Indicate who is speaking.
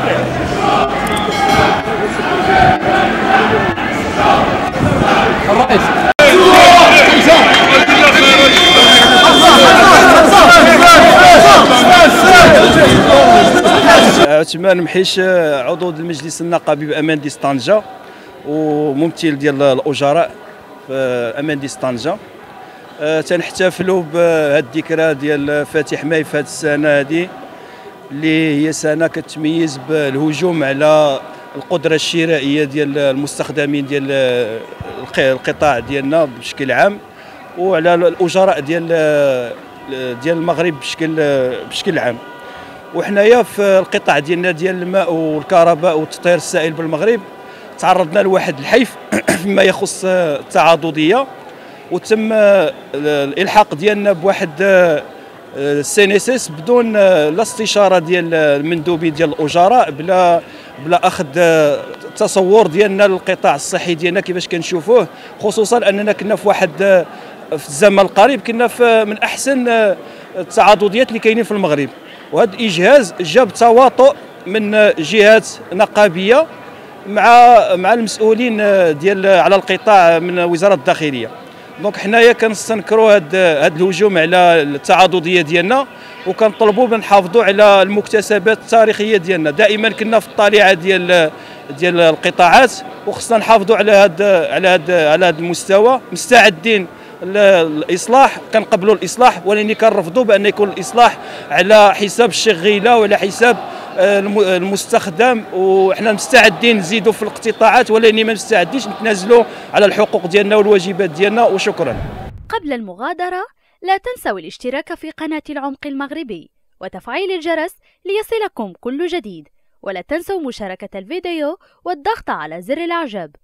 Speaker 1: عثمان محيش، عضو المجلس النقابي بأمانديس طنجة وممثل ديال الأجراء في أمانديس طنجة. تنحتفلوا بهذه الذكرى ديال فاتح ماي في هذه السنة هذه، اللي هي سنة كتميز بالهجوم على القدرة الشرائية ديال المستخدمين ديال القطاع ديالنا بشكل عام، وعلى الأجراء ديال المغرب بشكل عام. وحنايا في القطاع ديالنا ديال الماء والكهرباء والتطهير السائل بالمغرب تعرضنا لواحد الحيف فيما يخص التعاضديه، وتم الالحاق ديالنا بواحد CNSS بدون لا استشاره ديال المندوبين ديال الاجراء، بلا اخذ تصور ديالنا للقطاع الصحي ديالنا كيفاش كنشوفوه، خصوصا اننا كنا في واحد في الزمن القريب كنا في من احسن التعاضديات اللي كاينين في المغرب. وهذا الاجهاز جاب تواطؤ من جهات نقابيه مع المسؤولين ديال على القطاع من وزاره الداخليه. دونك حنايا كنستنكروا هذا الهجوم على التعاضديه ديالنا، وكنطلبوا بنحافظوا على المكتسبات التاريخيه ديالنا. دائما كنا في الطليعه ديال القطاعات، وخصنا نحافظوا على هذا المستوى. مستعدين الاصلاح، كنقبلوا الاصلاح، ولكن كنرفضوا بان يكون الاصلاح على حساب الشغيله وعلى حساب المستخدم. وحنا مستعدين نزيدوا في الاقتطاعات، ولكن ما مستعدينش نتنازلوا على الحقوق ديالنا والواجبات ديالنا. وشكرا.
Speaker 2: قبل المغادرة لا تنسوا الاشتراك في قناة العمق المغربي وتفعيل الجرس ليصلكم كل جديد، ولا تنسوا مشاركة الفيديو والضغط على زر الإعجاب.